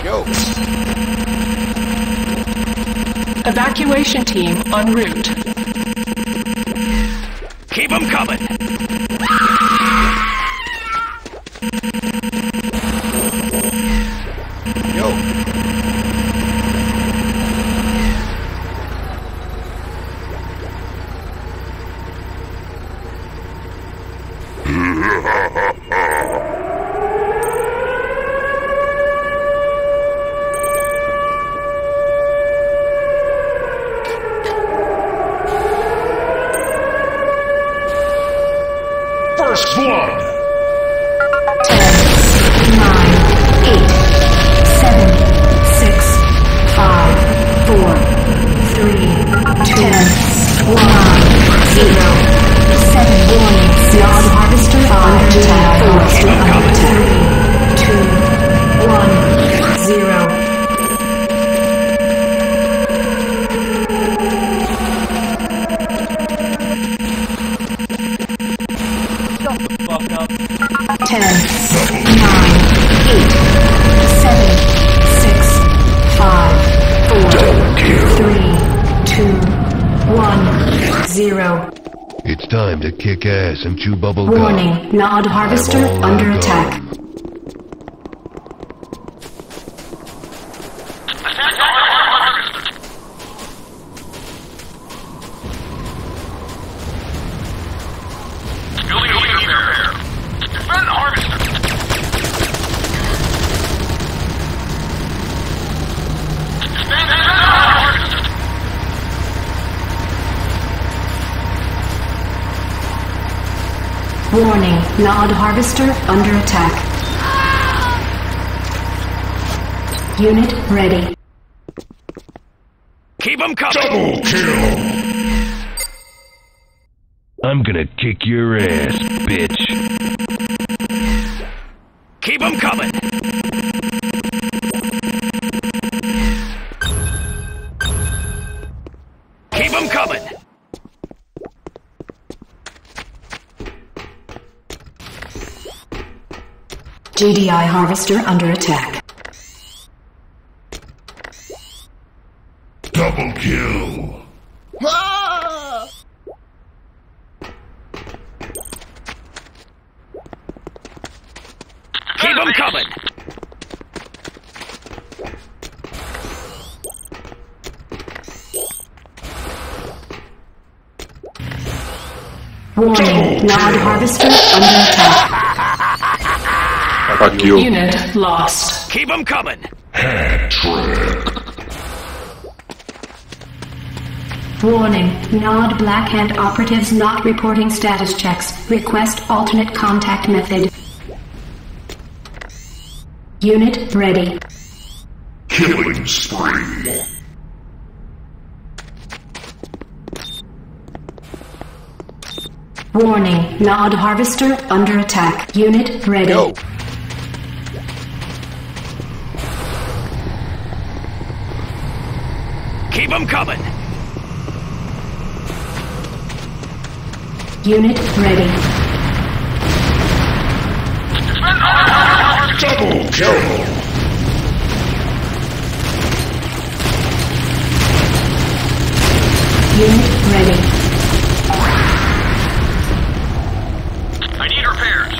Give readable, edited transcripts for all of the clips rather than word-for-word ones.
Yo. Evacuation team en route. Keep them coming! Yo. First blood! 10, 9, 8, 7, 6, 5, 4, 3, 2, 1, 0, 7, warning, Nod Harvester under attack, 3, 2, 1, 0. Fuck up. 10, 9, 8, 7, 6, 5, 4, 3, 2, 1, 0. It's time to kick ass and chew bubble gum. Warning, Nod Harvester I'm all under out of attack. gum. Building repair. Defend harvester. Defend harvester. Warning, Nod Harvester under attack. Unit ready. Keep them coming! Double kill. I'm gonna kick your ass, bitch. Keep them coming! Keep them coming! GDI Harvester under attack. Double kill. Keep them coming! Warning, Nod Harvester under attack. Fuck you. Unit lost. Keep them coming! Hat trick. Warning, Nod Black Hand operatives not reporting status checks. Request alternate contact method. Unit ready. Killing spree. Warning, Nod Harvester under attack. Unit ready. Yo. Keep them coming! Unit ready. Double kill. Unit ready. I need repairs.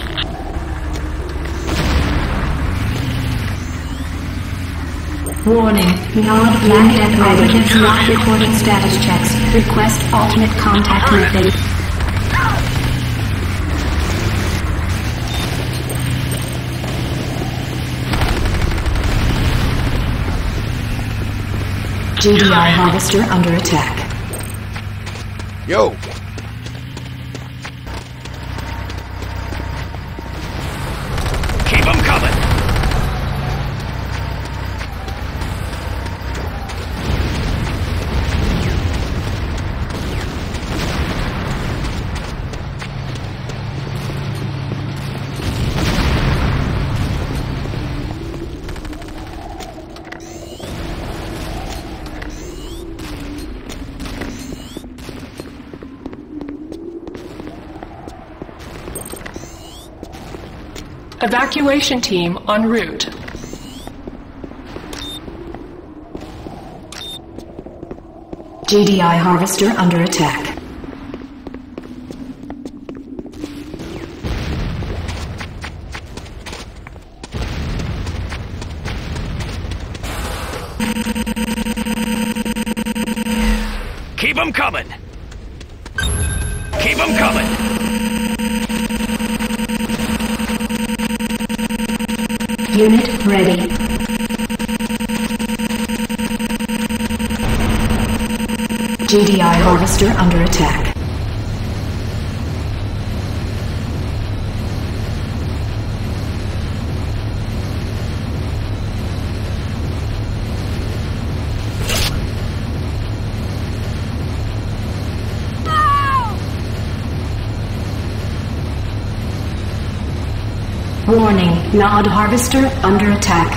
Warning, Nod Black Hand operatives not reporting status checks. Request alternate contact method. GDI Harvester under attack. Yo. Keep them coming! Evacuation team en route. GDI harvester under attack. Keep 'em coming! Keep 'em coming! Unit ready. GDI harvester under attack. Warning, Nod harvester under attack.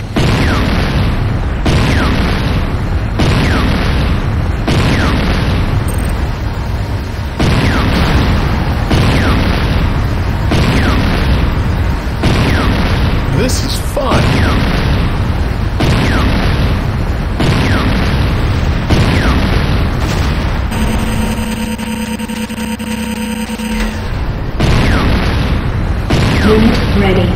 This is fun. Unit ready.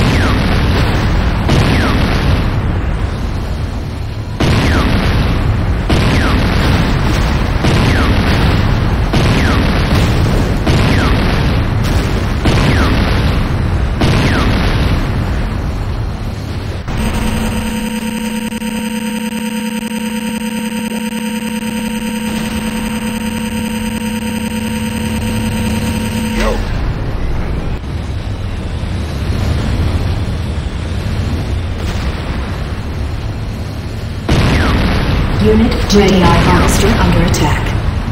Unit GDI harvester under attack.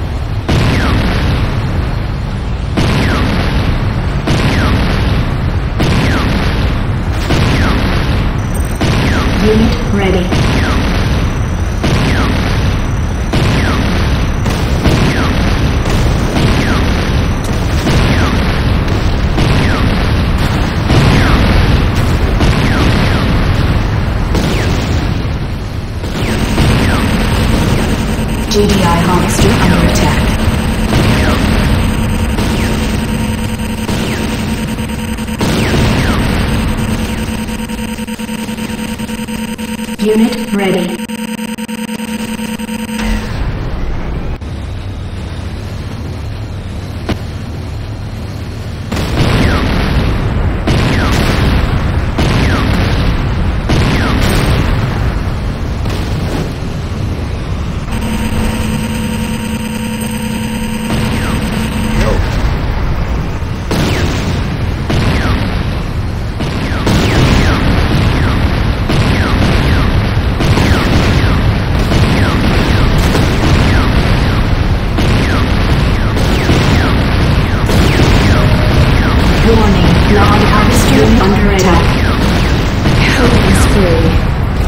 Unit ready. GDI harvester under attack. Unit ready. Warning, Nod harvester under attack. Killing spree.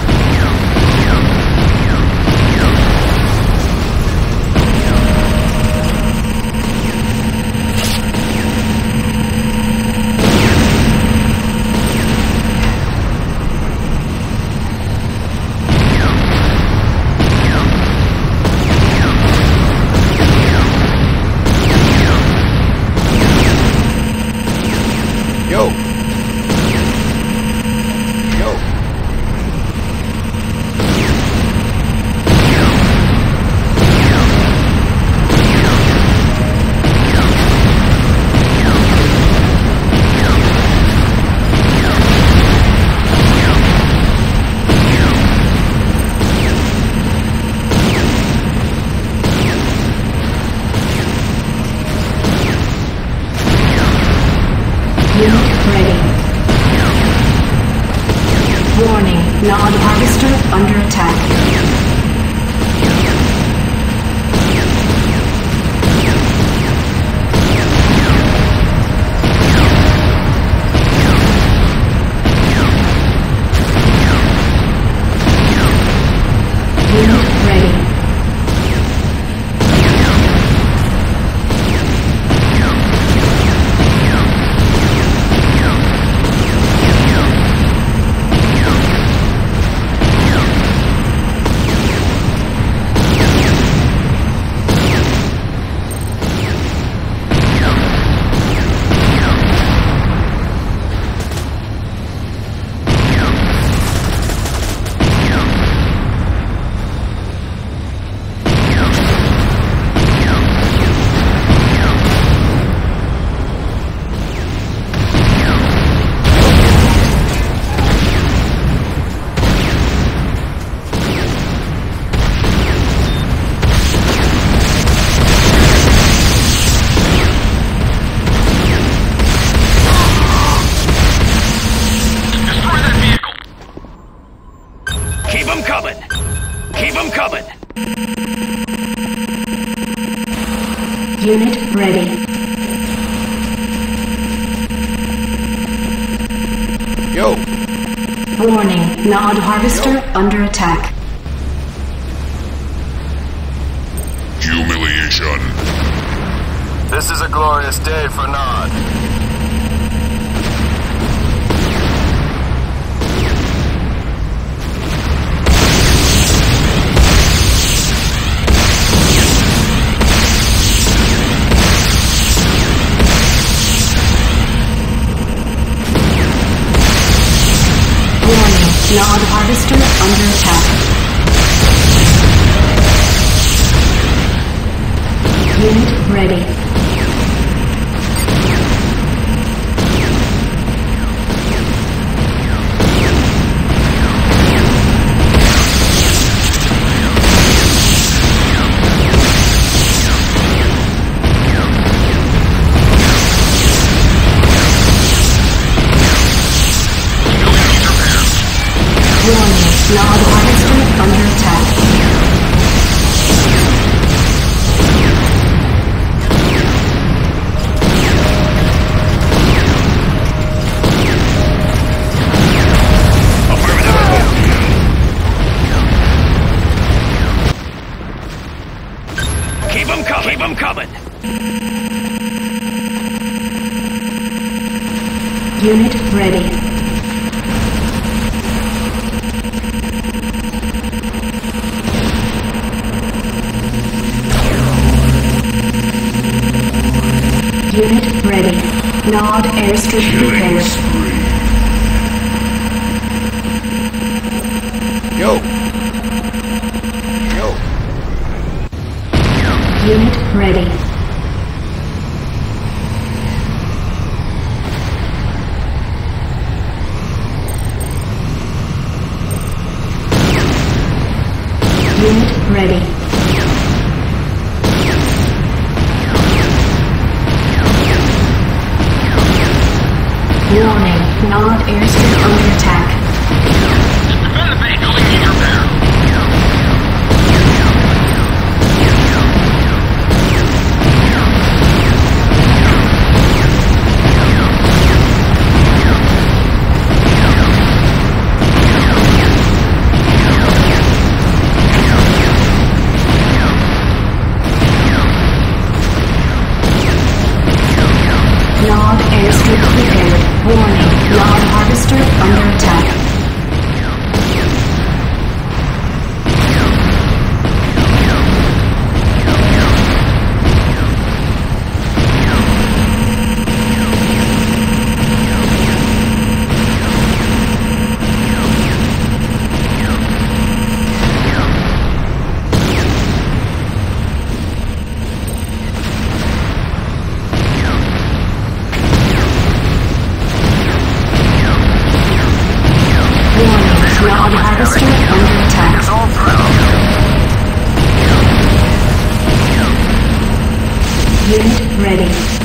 Yo. Yo. Unit ready. Warning, Nod harvester under attack. Unit ready. Keep them coming! Keep them coming! Unit ready. Yo! Warning, Nod Harvester under attack. Humiliation. This is a glorious day for Nod. Warning, Nod Harvester under attack. Unit ready. Warning, Nod Harvester under attack. Keep them coming! Keep them coming! Unit ready. Unit ready. Nod airstrip prepared. Yo! Yo! Unit ready. Unit ready. Warning, Nod airstrip under attack. Defend the base. Building needs repair. Nod airstrip prepared. Warning, Nod Harvester under attack. Nod Harvester under attack. Unit ready.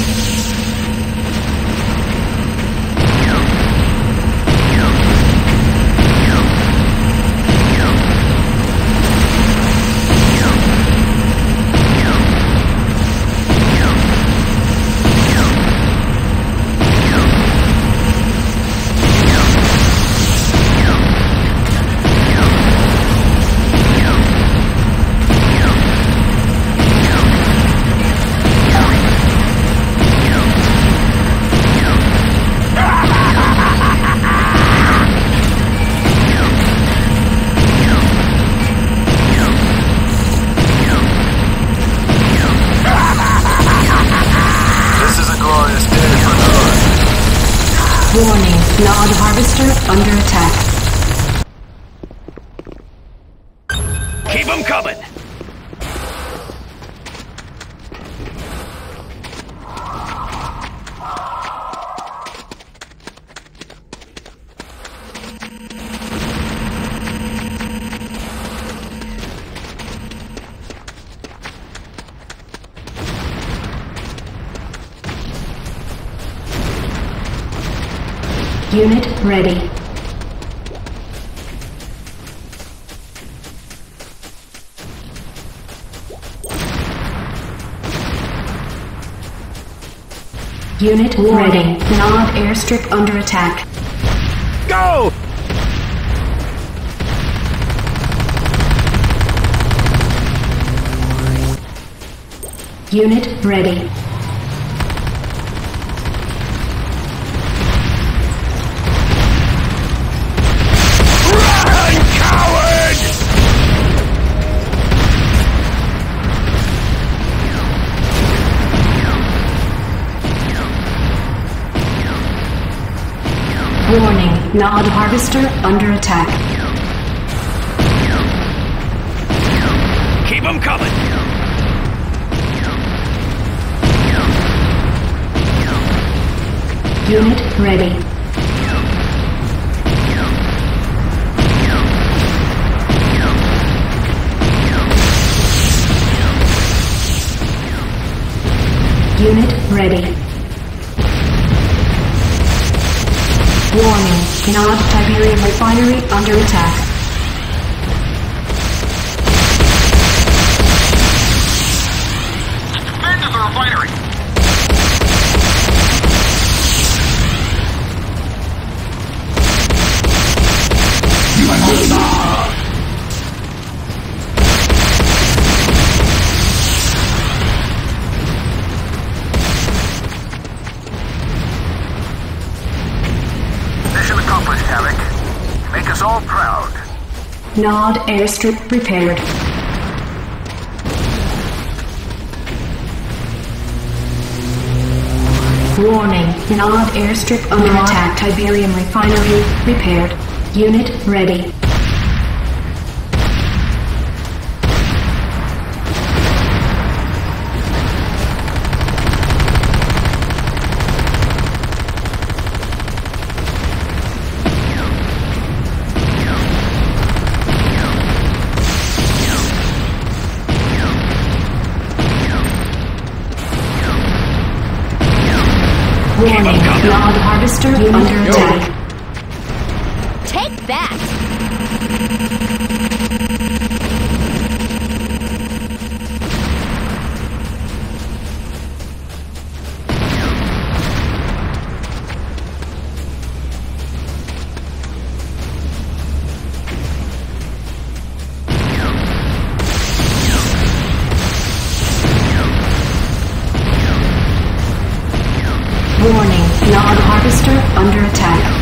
Warning, Nod Harvester under attack. Keep them coming! Unit ready. Unit ready. Nod airstrip under attack. Go! Unit ready. Run, coward! Warning. Nod harvester under attack. Keep them coming! Unit ready. Unit ready. Warning. Nod Tiberium refinery under attack. Defend the refinery! Mission accomplished, Halleck. Make us all proud. Nod airstrip prepared. Warning. Nod airstrip under attack. Tiberium refinery repaired. Unit ready. Warning. Nod harvester under attack. Take that! Warning. Nod harvester under attack.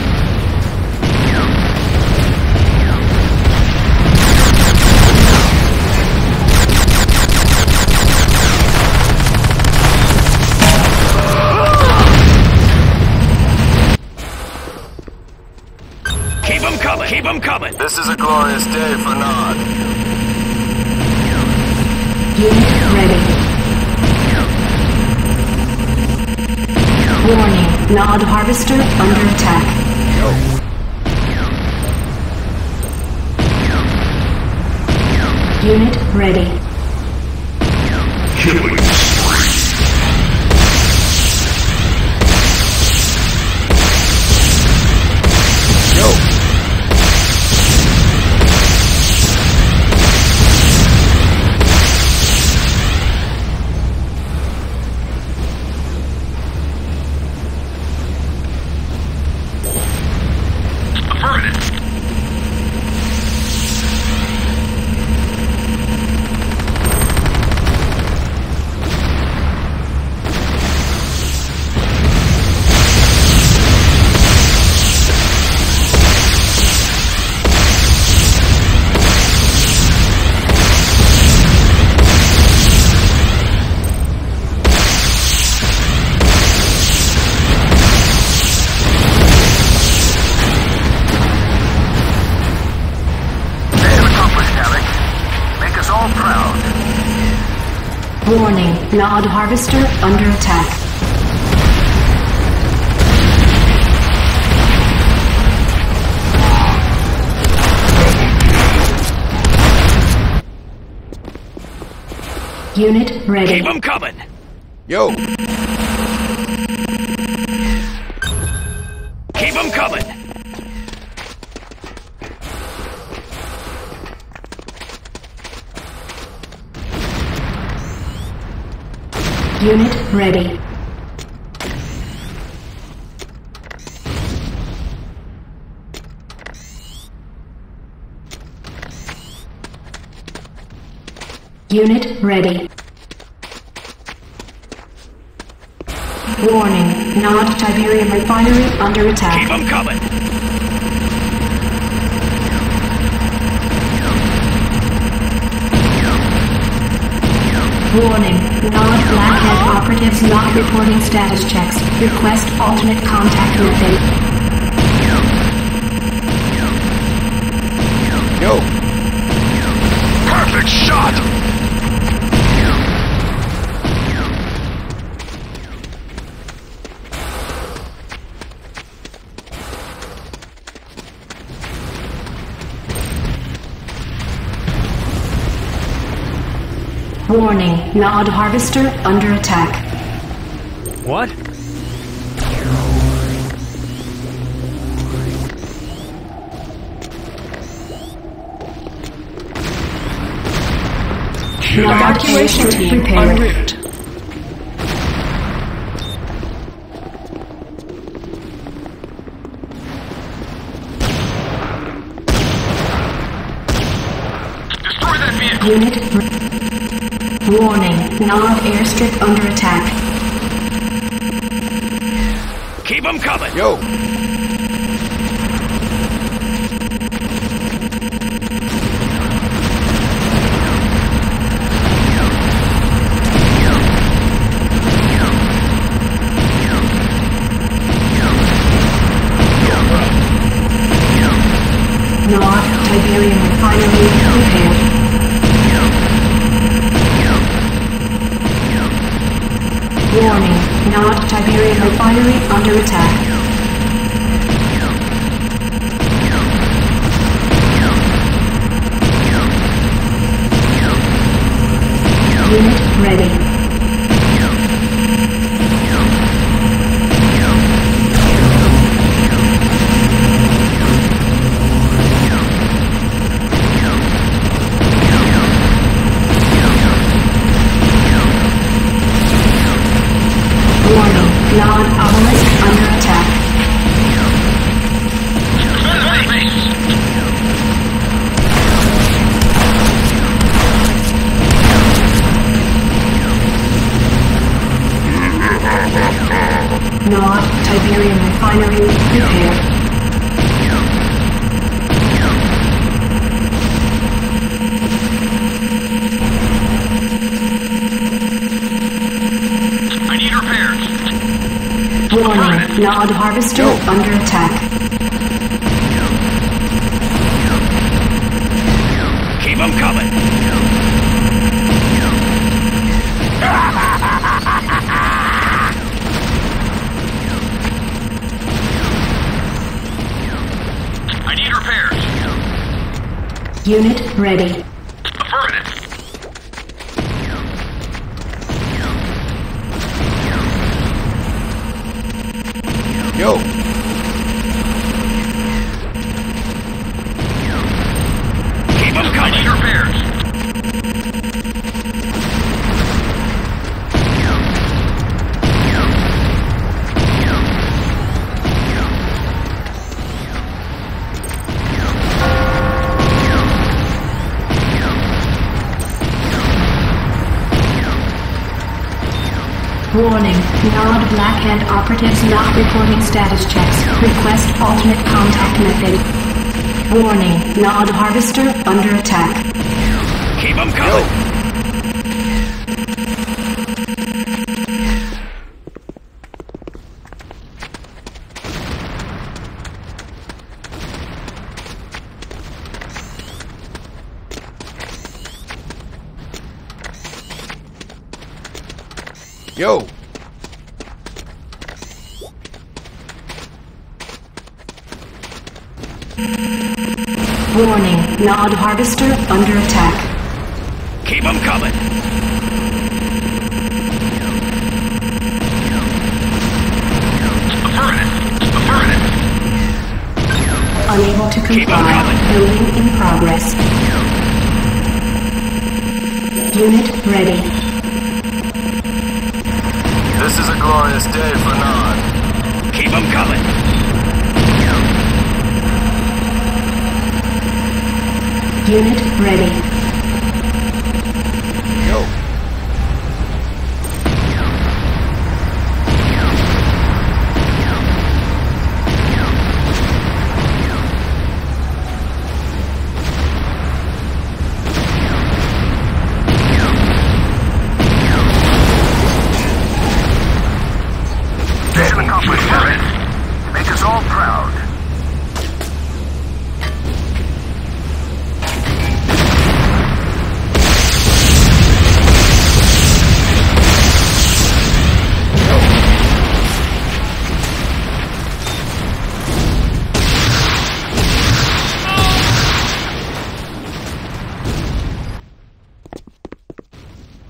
Keep them coming! Keep them coming! This is a glorious day for Nod. Unit ready. Warning. Nod harvester under attack. Unit ready. Killing spree. Go. Affirmative. Warning. Nod harvester under attack. Unit ready. Keep them coming! Yo. Keep them coming! Unit ready. Unit ready. Warning, Nod Tiberium Refinery under attack. Keep them coming. Warning, Nod Blackhead operatives not reporting status checks. Request alternate contact method. Yo! Perfect shot! Warning, Nod Harvester under attack. What? Evacuation team en route. Destroy that vehicle. Unit warning, Nod airstrip under attack. Keep them coming. Yo! Nod Tiberium Refinery prepared. Warning, Nod Tiberium Refinery under attack. Unit ready. Warning, Nod Obelisk under attack. Defend that base. Nod Tiberium Refinery prepared. I need repairs. Warning, Nod Harvester under attack. Keep them coming. I need repairs. Unit ready. Affirmative. Yo! Keep them I coming. need repairs. Warning, Nod Blackhead operatives not reporting status checks. Request alternate contact method. Warning, Nod Harvester under attack. Keep them coming. Yo! Warning, Nod Harvester under attack. Keep them coming. Affirmative. Affirmative. Unable to Keep 'em comply. coming. Building in progress. Unit ready. This is a glorious day for Nod. Keep them coming. Unit ready.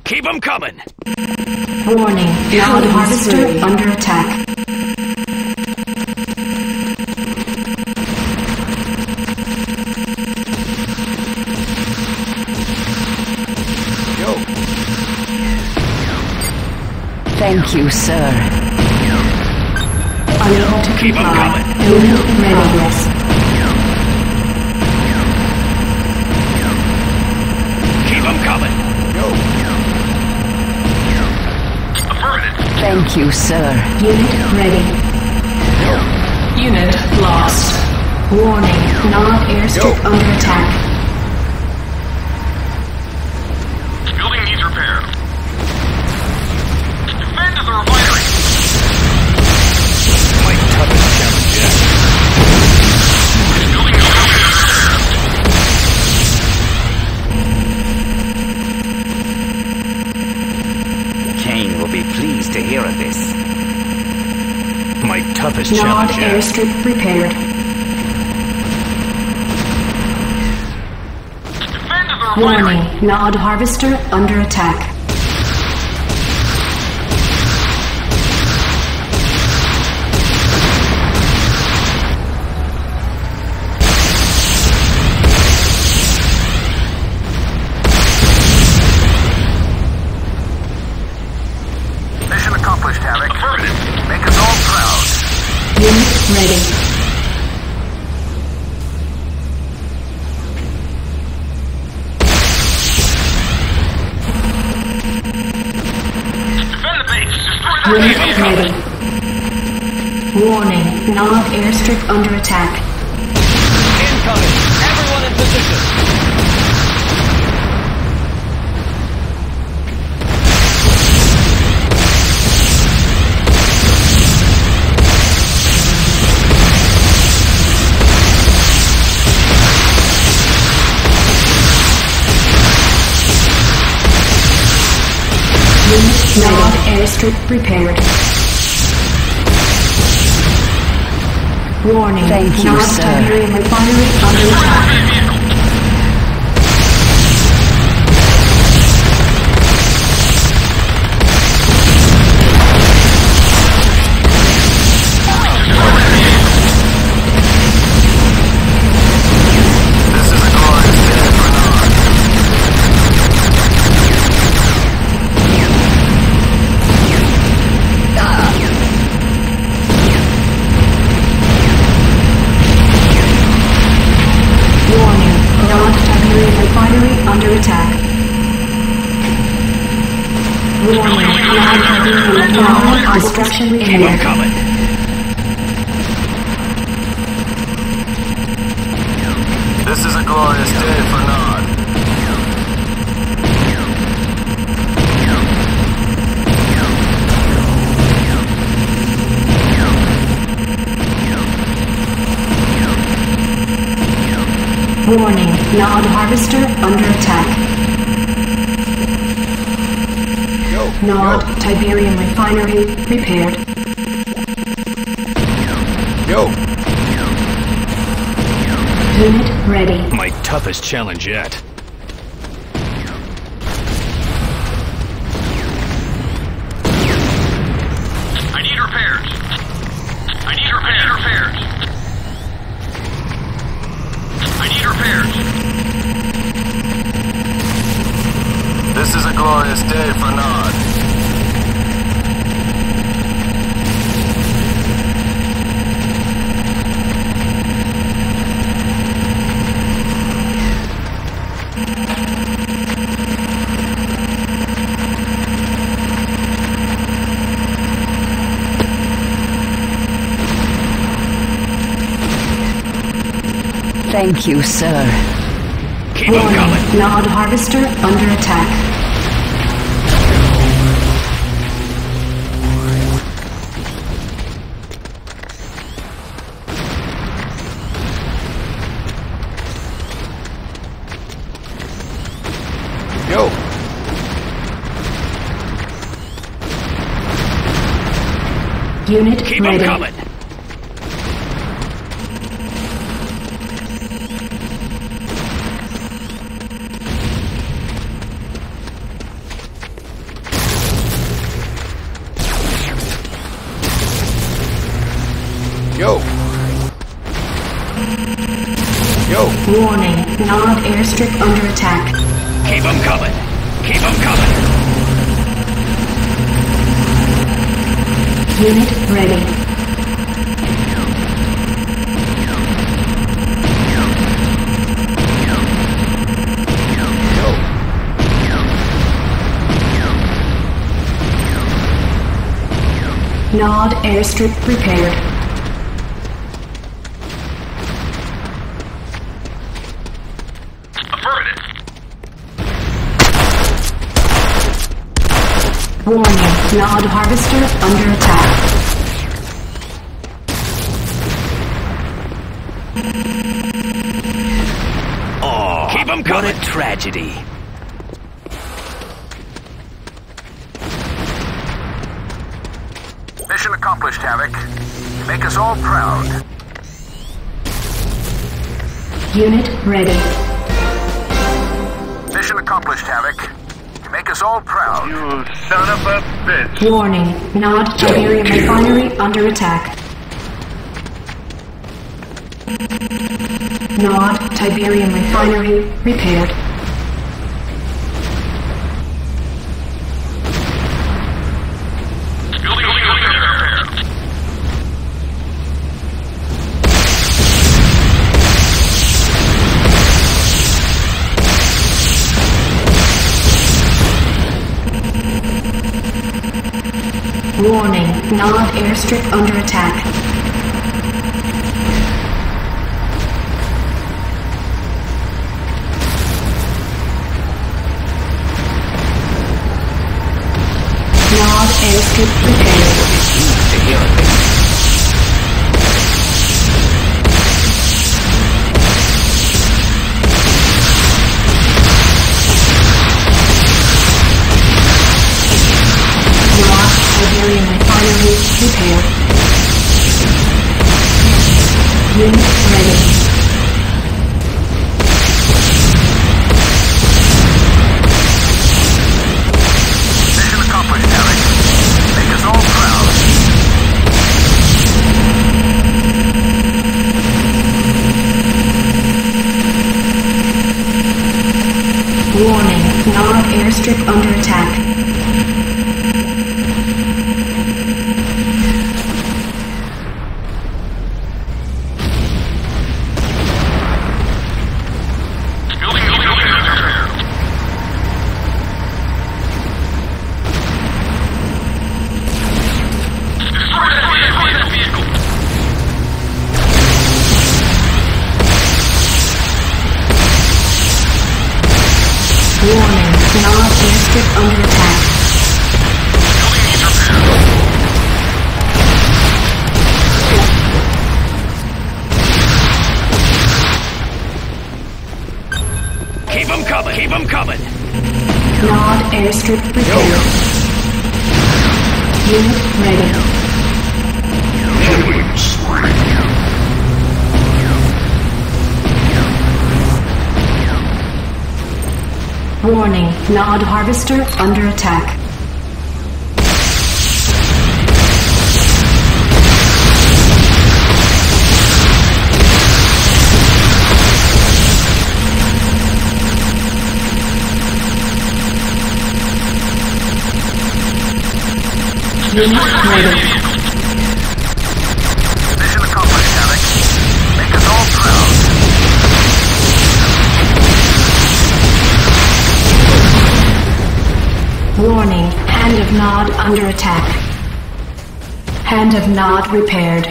Keep them coming. Warning, Nod Harvester under attack. Yo. Thank you, sir. Unable to Keep 'em comply. coming. Unit readiness. Keep them coming. Yo. Affirmative. Thank you, sir. Unit ready. Unit lost. Warning, Nod airstrip Yo. under attack. Building needs repair. Defend the refinery. My toughest challenge yet. Building needs repair. Kane will be pleased to hear of this. My toughest Nod challenge yet. airstrip prepared. Defend the refinery. Warning, Nod Harvester under attack. Mission accomplished, Havoc. Affirmative. Make us all proud. Unit ready. Defend the base. Destroy the Unit base. ready. Warning, Nod airstrip under attack. Incoming. Everyone in position. Unit Nod airstrip prepared. Warning, Thank you, Nod sir. Tiberium refinery under attack. This is a glorious day for Nod. Warning, Nod Tiberium refinery under attack. Warning, Nod Tiberium refinery destruction Keep them imminent. coming. This is a glorious day for Nod. Warning, Nod Harvester under attack. Yo. Nod Tiberium refinery repaired. Yo. Unit ready. My toughest challenge yet. I need repairs. I need repairs. I need repairs. This is a glorious day for Nod. Thank you, sir. Keep them coming. Warning, Nod Harvester under attack. Yo. Unit Keep them ready. coming. Nod airstrip under attack. Keep them coming. Keep them coming. Unit ready. Nod airstrip prepared. Affirmative. Warning, Nod harvester under attack. Oh, keep them What coming. a tragedy. Mission accomplished, Havoc. You make us all proud. Unit ready. Mission accomplished, Havoc. You make us all proud. You son of a bitch. Warning, Nod Tiberium refinery under attack. Nod Tiberium refinery repaired. Warning, Nod airstrip under attack. Nod airstrip prepared. Pleased to hear of this. Nod Tiberium refinery repaired. Unit ready. Mission accomplished, Havoc. Make us all proud. Warning, Nod airstrip under attack. Warning, Nod airstrip under attack. Keep them coming. Keep them coming. Nod airstrip prepared. Unit ready. Warning, Nod harvester under attack. Unit ready. Mission accomplished, Havoc. Make us all proud. Warning, Hand of Nod under attack. Hand of Nod repaired.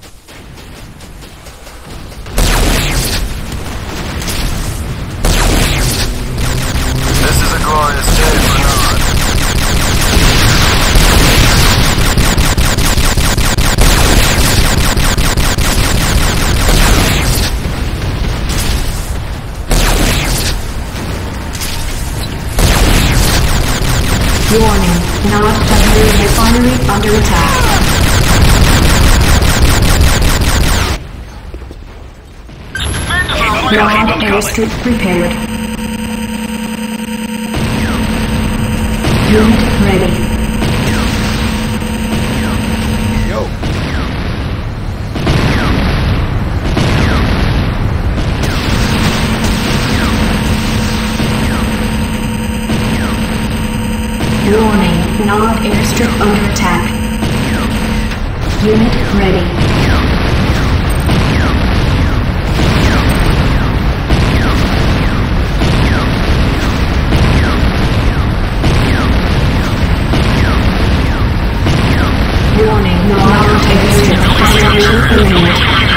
This is a glorious day for Nod. Warning, Nod Tiberium refinery under attack. Nod airstrip prepared. Unit ready. Yo. Warning, Nod airstrip under attack. Unit ready. Warning, Nod airstrip construction imminent.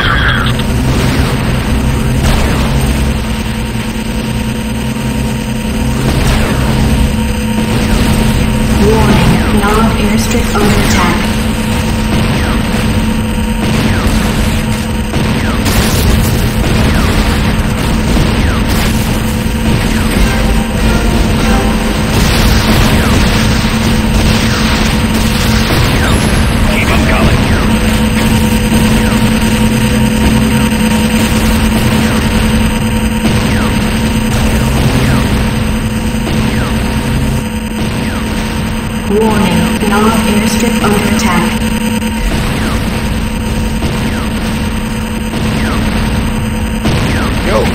Warning, Nod airstrip under attack. Keep 'em coming. Warning, Nod airstrip under attack. Yo.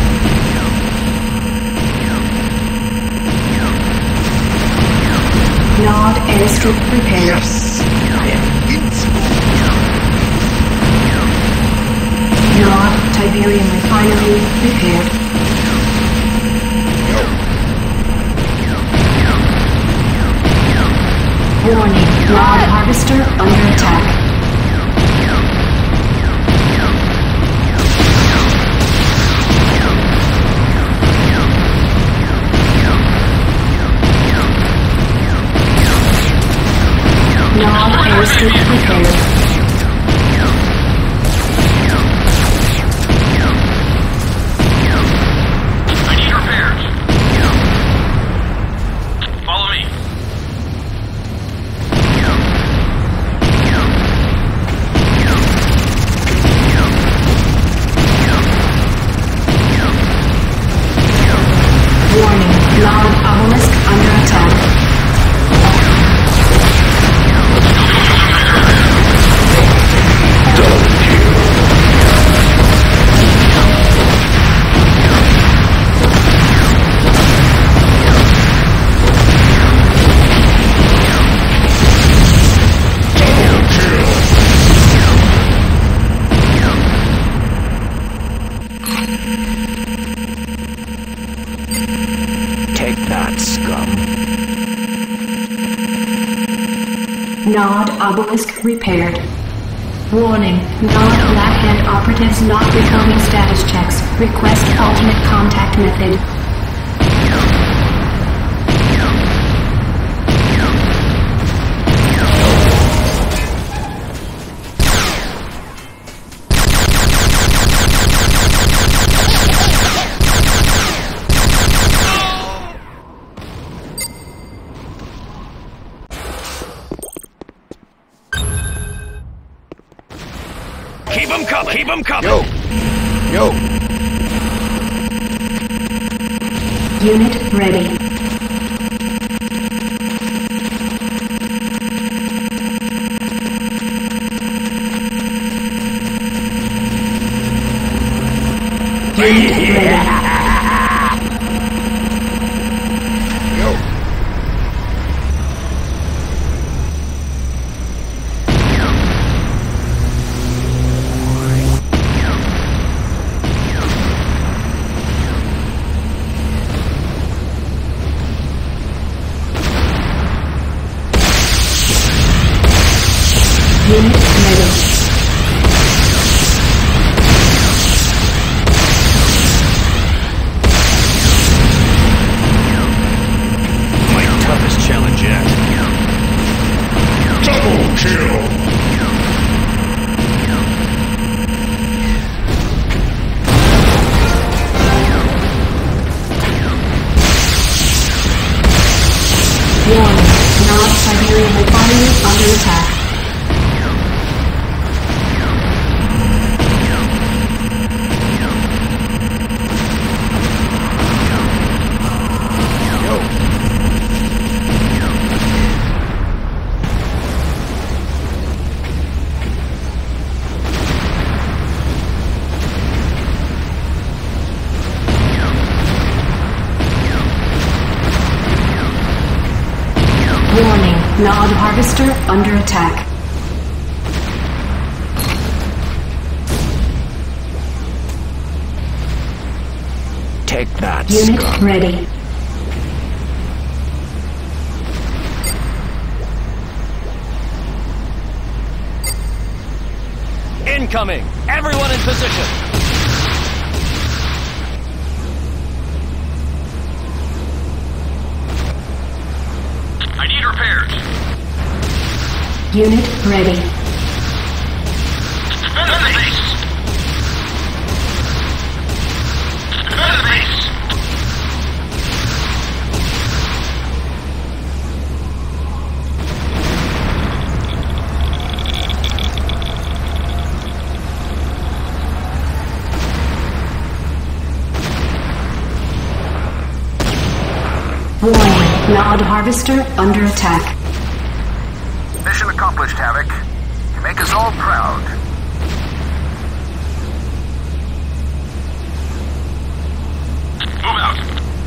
Nod airstrip prepared. Yes. I am invincible. Nod Tiberium refinery repaired. Warning, Nod harvester under attack. Nod airstrip prepared. I need repairs. Follow me. Warning, Nod obelisk under attack. Take that, scum. Nod obelisk repaired. Warning, Nod Black Hand operatives not performing status checks. Request alternate contact method. Keep 'em coming. Keep 'em coming. Yo. Yo. Unit ready. Unit ready. Yo. Unit ready. My toughest challenge yet. Double kill. Warning, Nod Siberian refinery under attack. Nod harvester under attack. Take that, Unit scum. ready. Incoming! Everyone in position! I need repairs. Unit ready. Defend the base. Defend the base. Warning. Nod harvester under attack. Mission accomplished, Havoc. You make us all proud. Move out.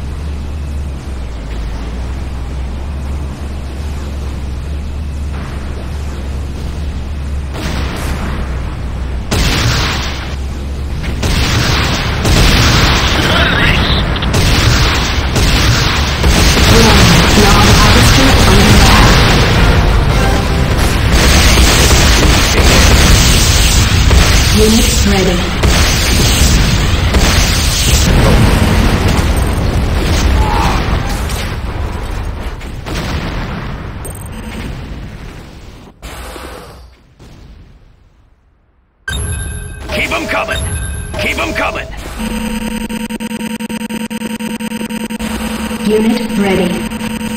Nod harvester under attack. Unit ready. Keep them coming! Keep them coming! Unit ready.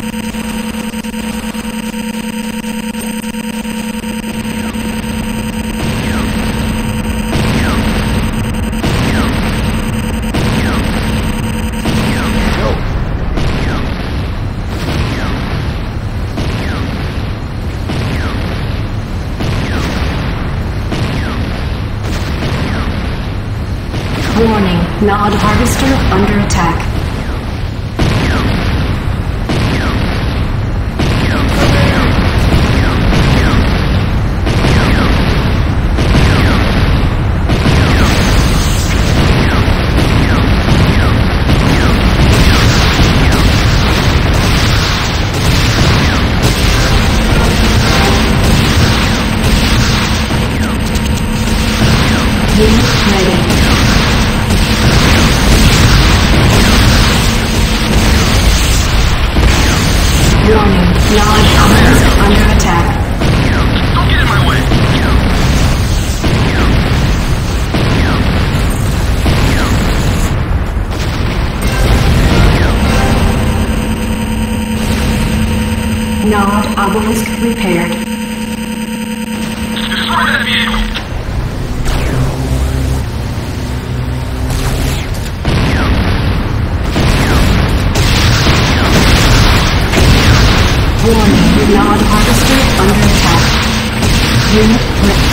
Warning. Nod harvester under attack. Unit ready. Warning. Nod harvester under attack. Don't get in my way. Nod obelisk repaired. Destroy that vehicle. Warning. Nod harvester under attack. Unit ready.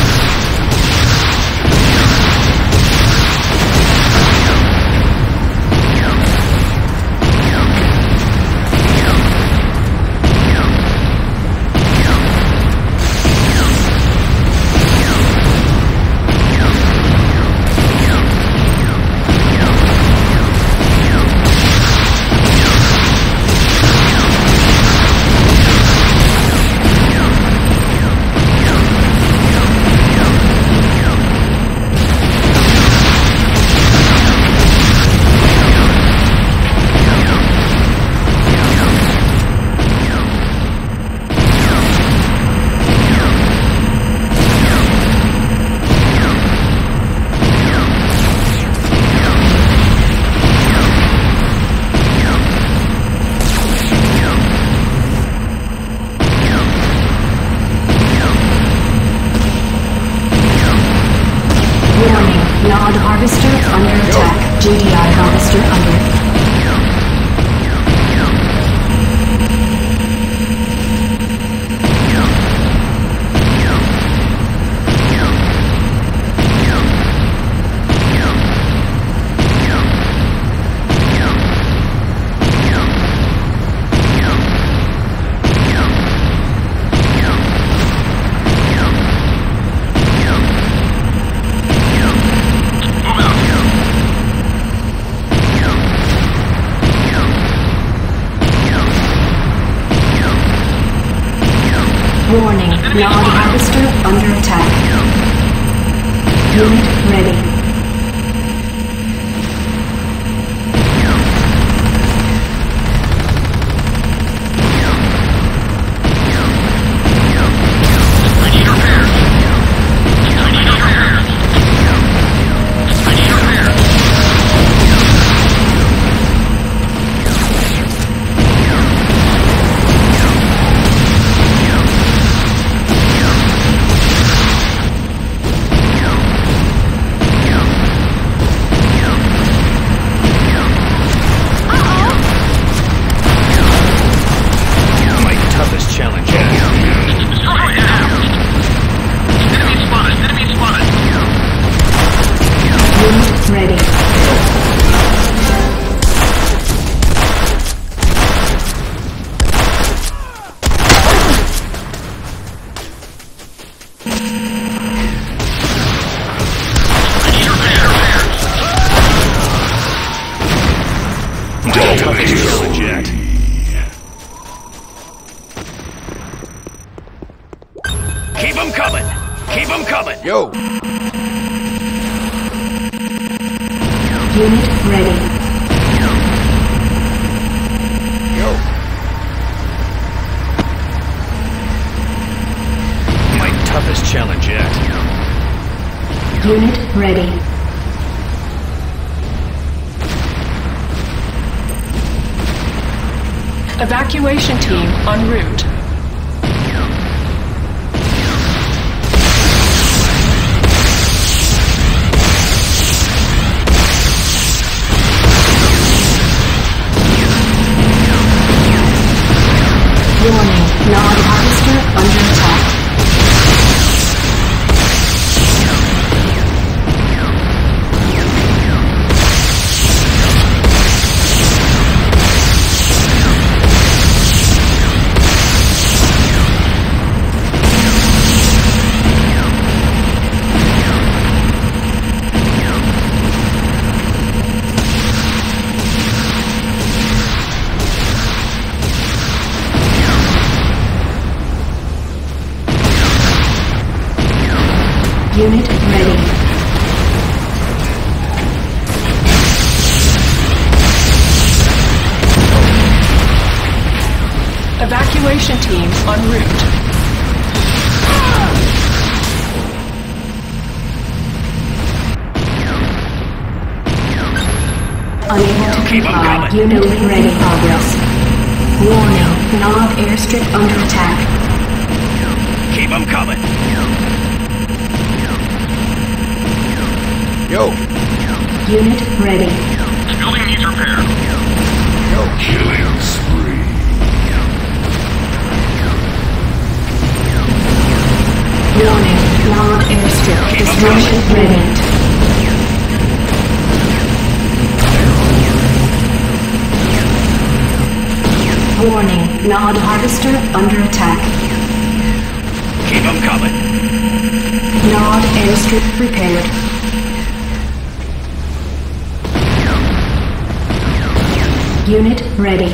Nod harvester under attack. Unit ready. Keep them coming! Keep them coming! Yo! Unit ready. Yo! My toughest challenge yet. Unit ready. Evacuation team en route. Warning, Nod harvester under attack. Unit ready. Evacuation team en route. Unable to Keep 'em comply. coming. Unit ready progress. Warning, Nod airstrip under attack. Keep them coming! Yo! Unit ready. Building needs repair. Yo! Killing spree. Warning, Nod airstrip Keep 'em destruction imminent. Warning, Nod harvester under attack. Keep them coming! Nod airstrip prepared. Unit ready.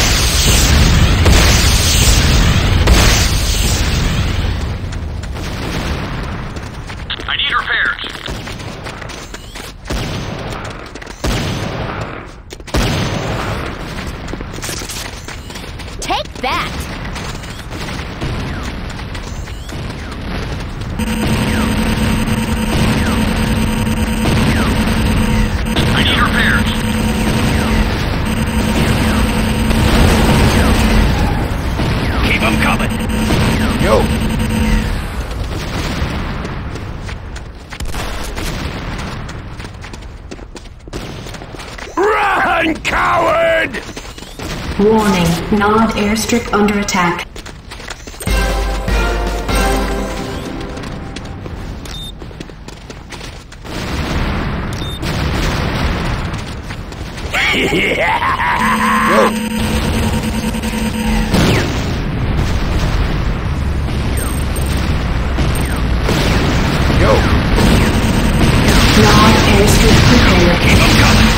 I need repairs. Take that! I need repairs. Keep them coming! Yo! Run, coward! Warning, Nod airstrip under attack. Yo! Yo! Nod airstrip prepared. Keep them coming!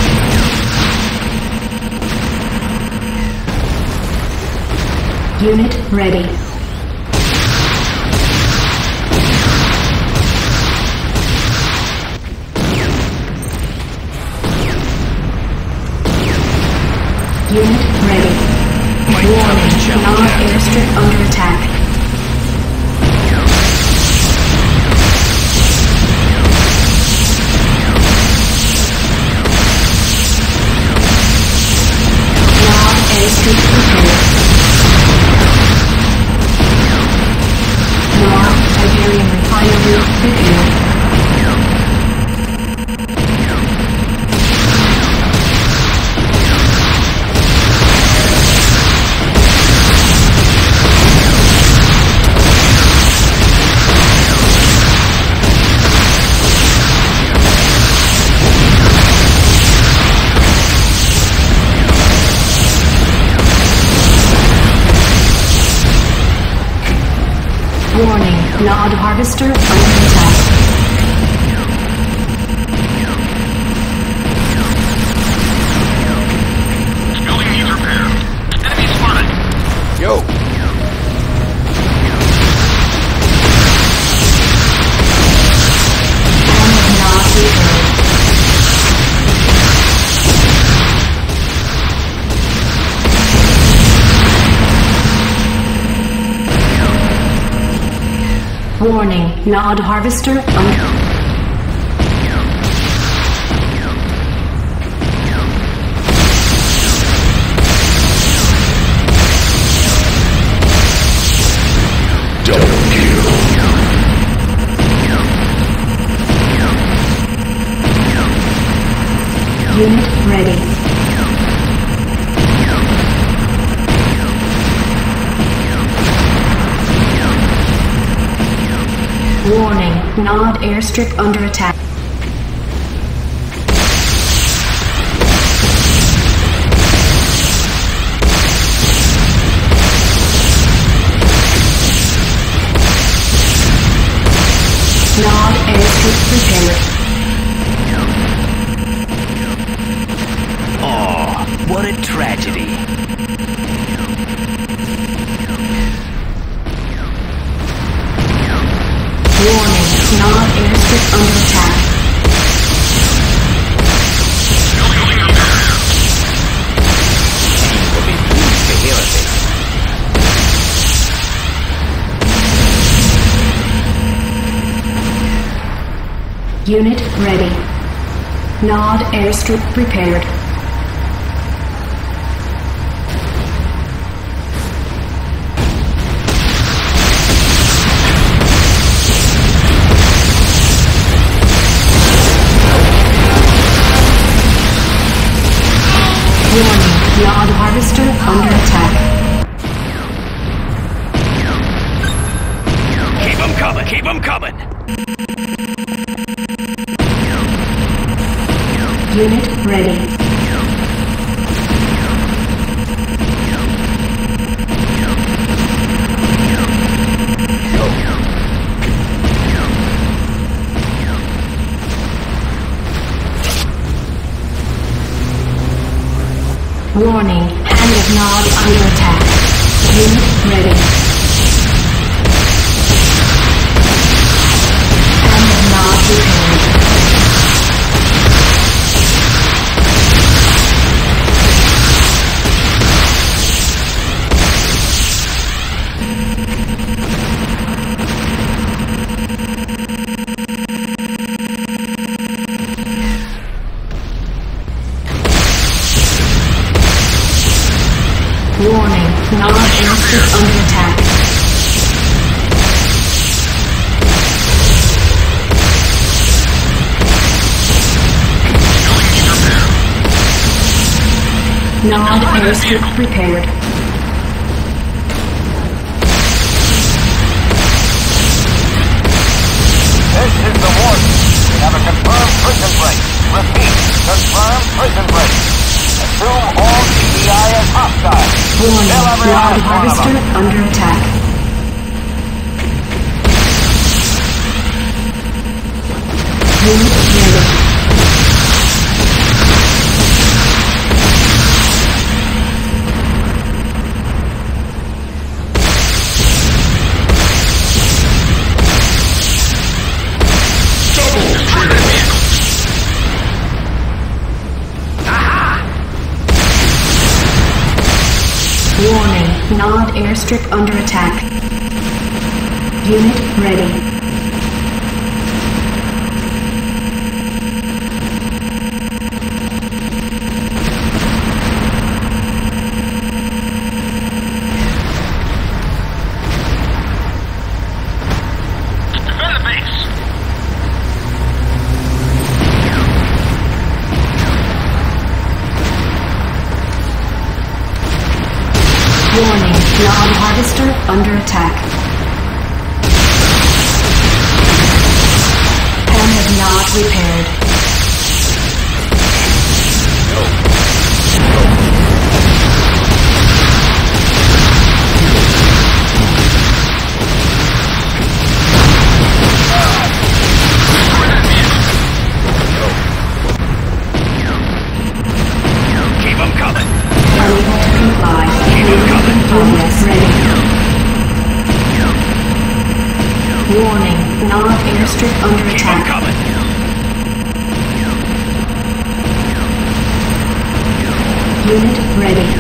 Unit ready. Unit ready. Warning, non-airstrip under attack. Non-airstrip prepared. Non-Tiberium refinery prepared. Warning, Nod Harvester under attack. Building needs repair. Enemy spotted. Yo. Nod repaired. Warning, Nod Harvester under... Double kill. Unit ready. Warning, Nod airstrip under attack. Nod airstrip prepared. Oh, what a tragedy. Warning, Nod airstrip under attack. Will be pleased to hear of this. Unit ready. Nod airstrip prepared. Warning, Nod harvester under attack. Keep 'em coming, keep 'em coming. Unit ready. Warning, Hand of Nod under attack. Unit ready. Hand of Nod repaired. Warning, Nod airstrip under attack. Nod airstrip prepared. This is the warden. We have a confirmed prison break. Repeat, confirmed prison break. Assume all GDI as hostile. Warning, Kill every Nod last one of harvester them. under attack. Unit ready. Warning, Nod airstrip under attack. Unit ready. Warning, Nod harvester under attack. Helmet not repaired. Keep 'em coming. Unable to comply. Unit ready. Warning, Nod airstrip under Keep 'em attack. coming. Unit ready.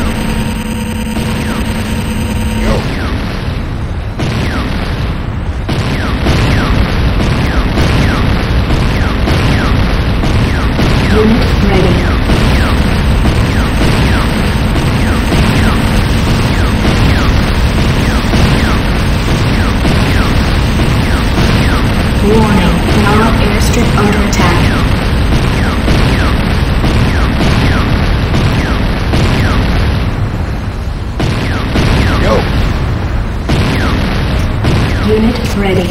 Unit ready. Warning, Nod airstrip under attack. Unit ready.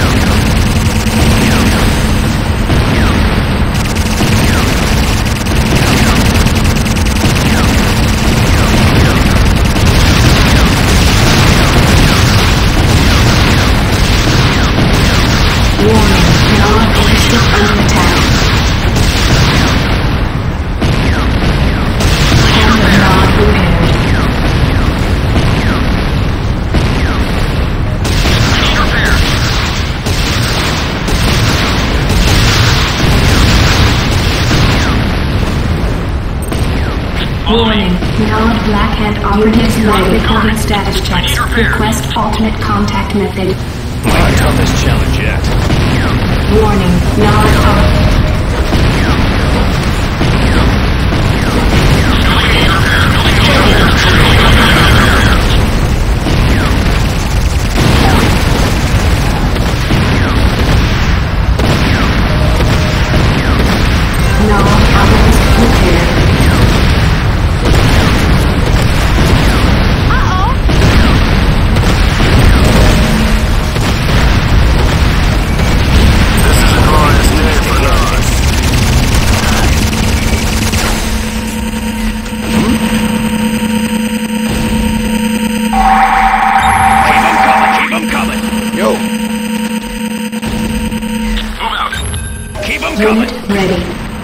Warning, Nod airstrip under attack. Helmet Nod repaired. Warning, Nod Blackhand operatives not recording status checks. Request alternate contact method. My toughest challenge yet. Warning, Nod Nod operatives repaired. This is a glorious day for Nod. Keep 'em coming. Yo. Move out. Keep 'em coming. Unit ready.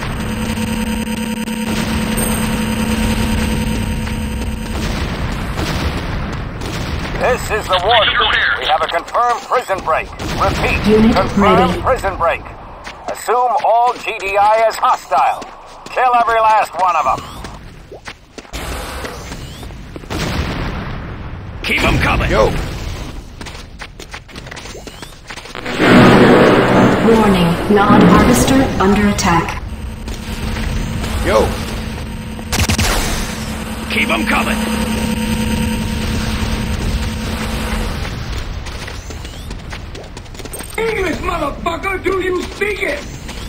This is the warden. We have a confirmed prison break. Repeat, Unit confirmed ready. prison break. Assume all GDI as hostile. Kill every last one of them. Keep 'em coming. Yo. Warning, Nod harvester under attack. Yo. Keep 'em coming. English, motherfucker! Do you speak it?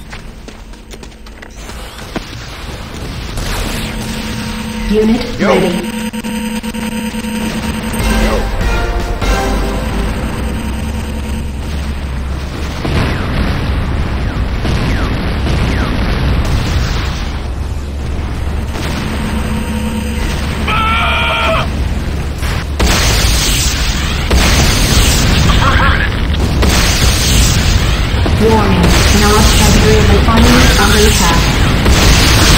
Unit Yo. ready. Warning, Nod February refinery under attack.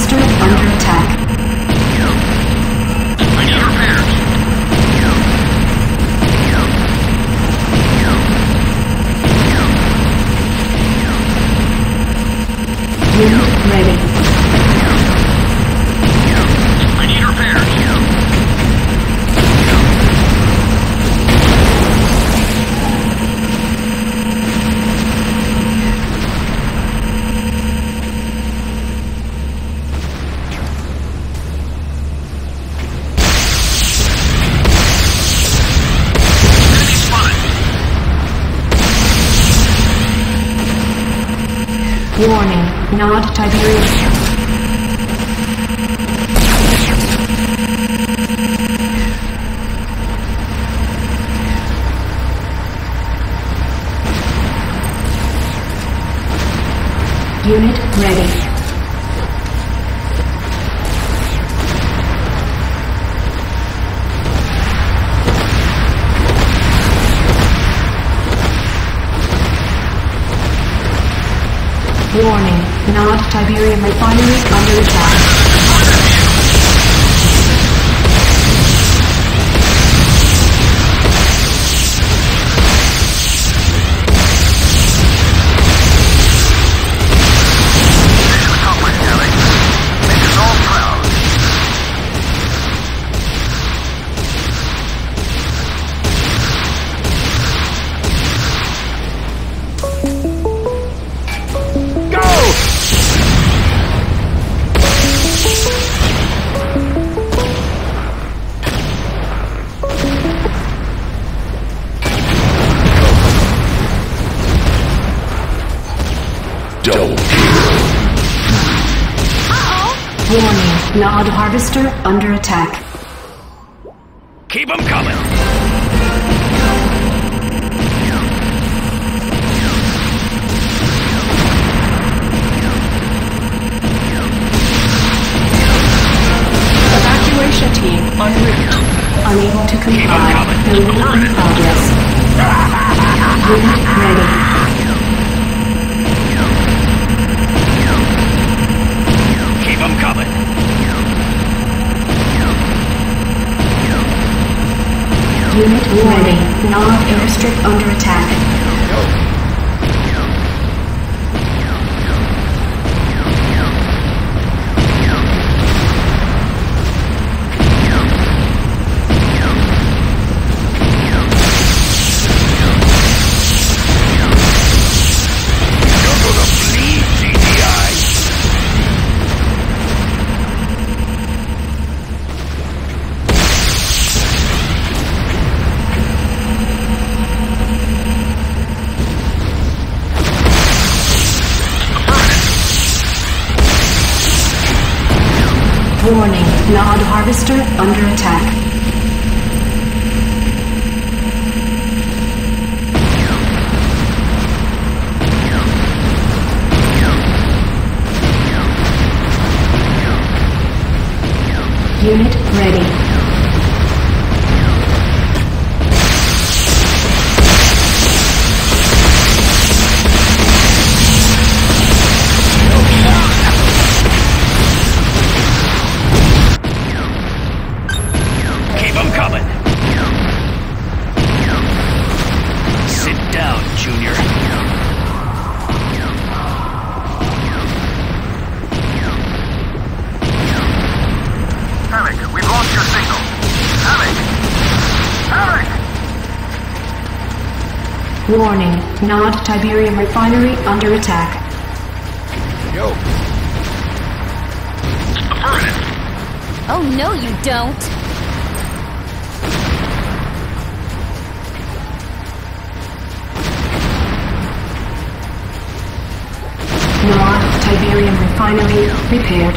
Harvester under attack. I need repairs. Unit ready. I need repairs. Warning, Nod Tiberium. Unit ready. Warning, Nod Tiberium refinery under attack. Double kill. Warning, Nod Harvester under attack. Keep them coming. Evacuation team en route. Unable to comply. Building in progress. Unit ready. Keep them coming. Unit ready. Nod airstrip under attack. You're gonna bleed, GDI. Warning, Nod Harvester under attack. Unit ready. Keep them coming. Sit down, Junior. Havoc, we've lost your signal. Havoc! Havoc! Warning, Nod Tiberium refinery under attack. Yo. Affirmative. Oh, no, you don't. Nod Tiberium refinery repaired.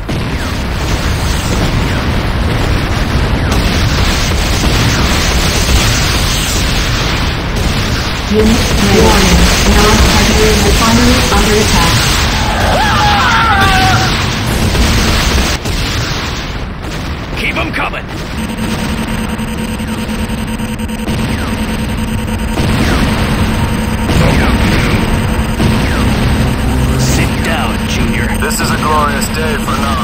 Unit ready. Warning, Nod Tiberium refinery under attack. Keep them coming. Sit down, Junior. This is a glorious day for Nod.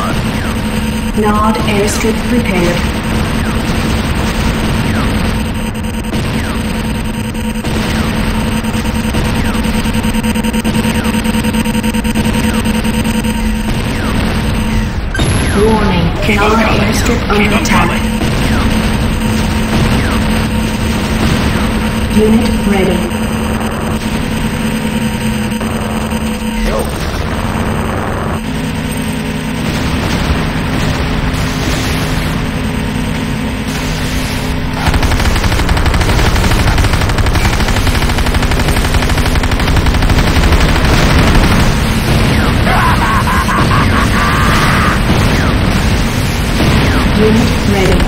Nod airstrip repaired. Warning, Nod airstrip under attack. Unit ready. Unit ready.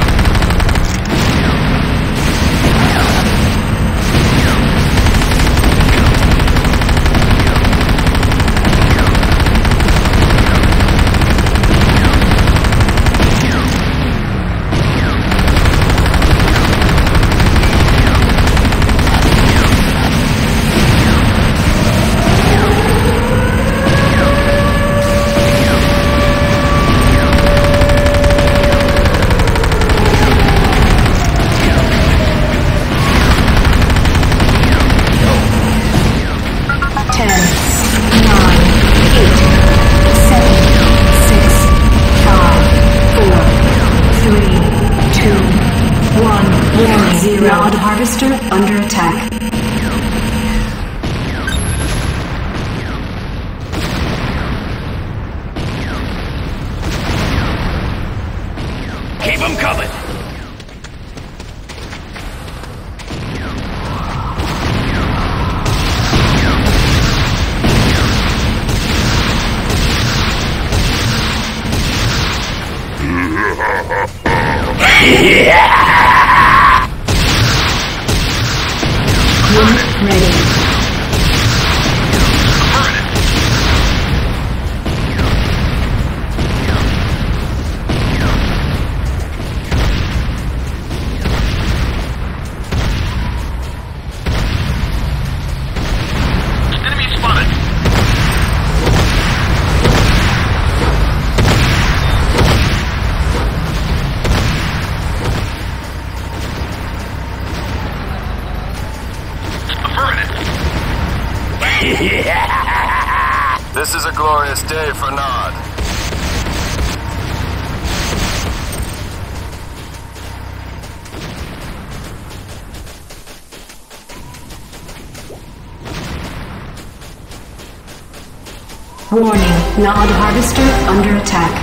Nod harvester under attack. Keep them coming. Unit ready. Enemy spotted. This is a glorious day for Nod. Warning, Nod harvester under attack.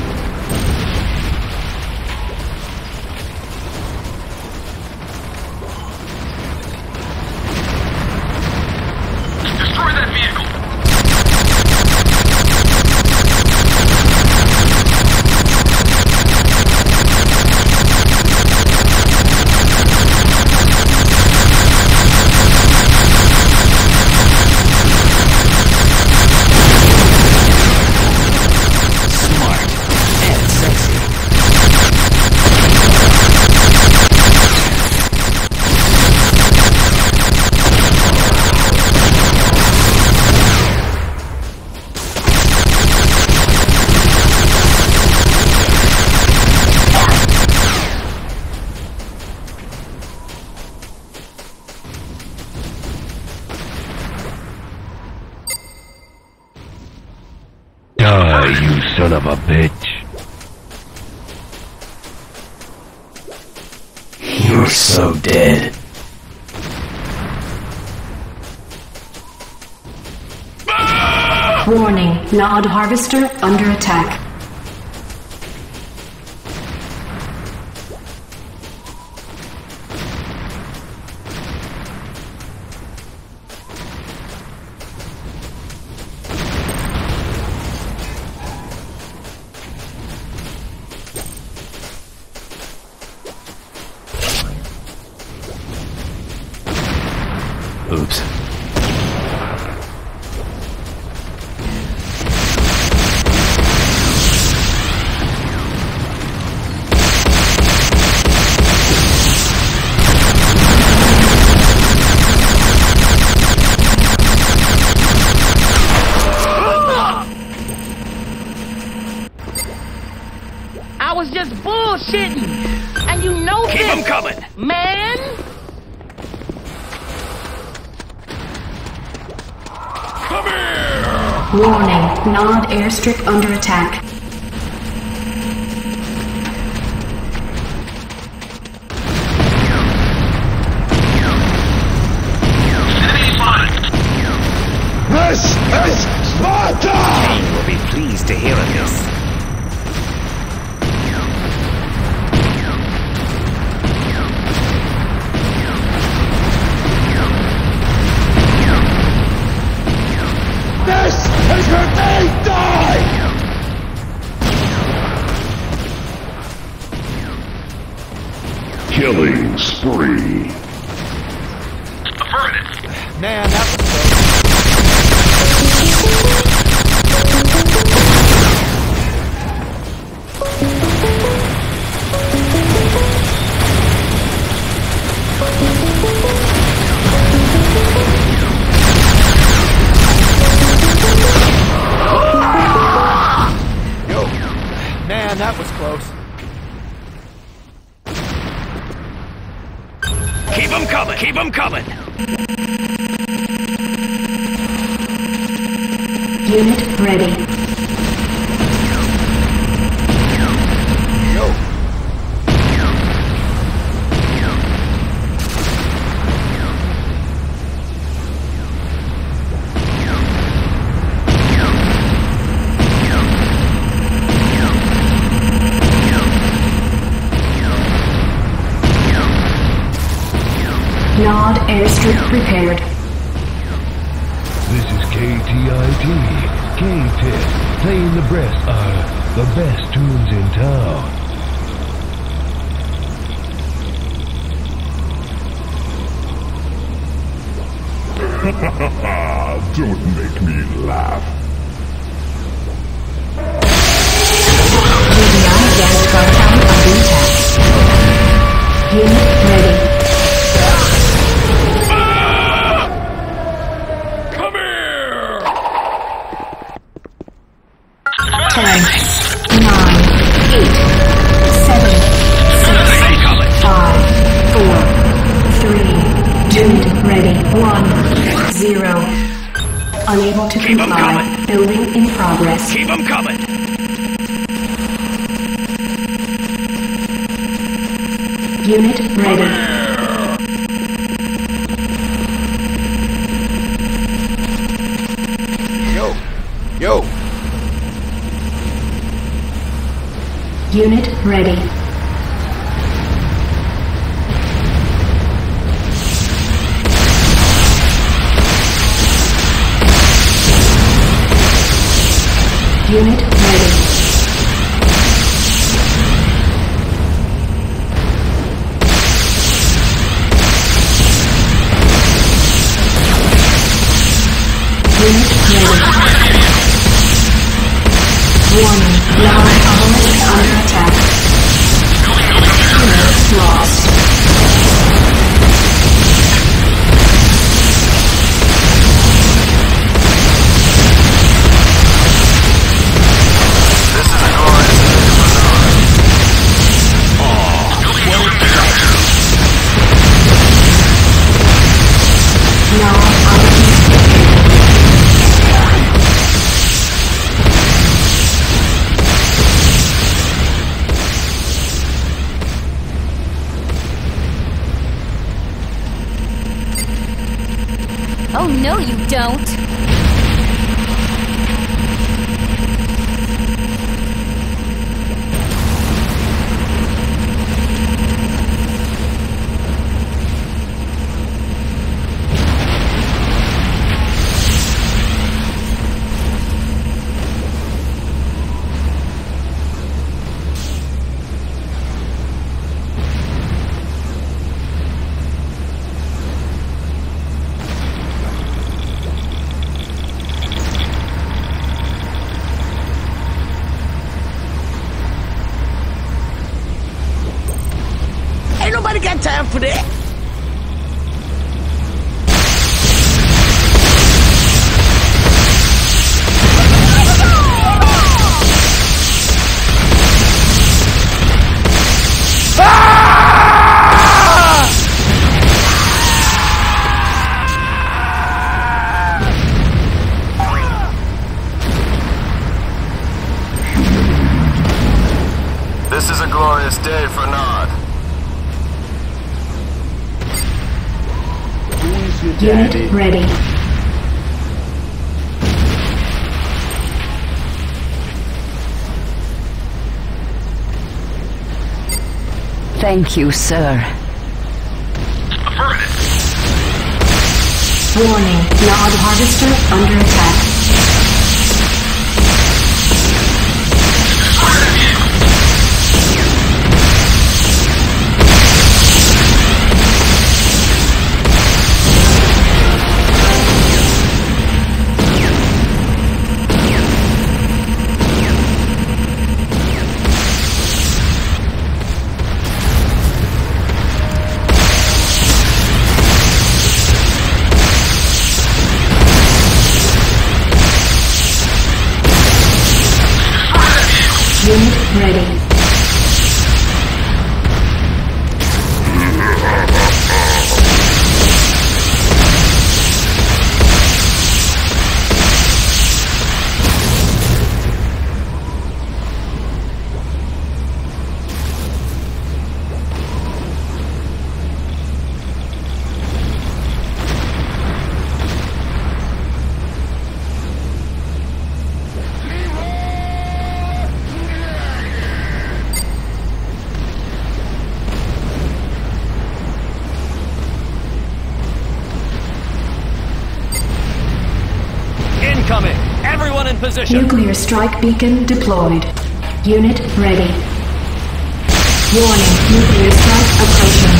Destroy that vehicle. Smart and sexy. Die, you son of a bitch. You're so dead. Warning, Nod harvester under attack. Oops. shitting. And you know Keep this, them coming. man. Come here! Warning, Nod airstrip under attack. This is Sparta! Kane will be pleased to hear of this. This is where they die! Killing spree. Affirmative. Man, that was Man, that was close. Keep them coming. Keep them coming. Unit ready. Nod airstrip prepared. This is KTIT, K-Tip, playing the best tunes in town. Don't make me laugh. GDI gas compound under attack. Unit ready. Come here! 10, 9, 8, 7, 6, 5, 4, 3, unit ready, 1, 0. Unable to Keep 'em comply. coming. Building in progress. Keep them coming. Unit ready. Yo! Unit ready. Unit ready. Unit ready. Warning, Nod obelisk under attack. Unit lost. This is a glorious day for Nod. Nod obelisk prepared. Oh no, you don't. day for Nod. Who's your Unit daddy? ready. Thank you, sir. Affirmative. Warning, Nod Harvester under attack. Unit ready. Incoming! Everyone in position! Nuclear strike beacon deployed. Unit ready. Warning, nuclear strike approaching.